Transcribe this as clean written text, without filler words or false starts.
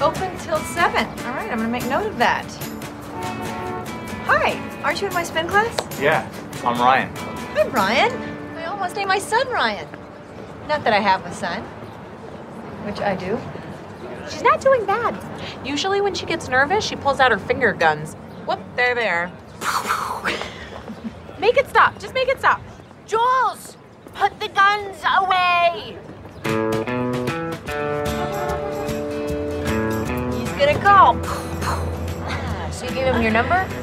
Open till 7. All right, I'm gonna make note of that. Hi, aren't you in my spin class? Yeah, I'm Ryan. Hi, Brian. I almost named my son Ryan. Not that I have a son, which I do. She's not doing bad. Usually when she gets nervous, she pulls out her finger guns. Whoop, there they are. Make it stop. Just make it stop. Jules, put the guns away. He's gonna call. So you gave him your number?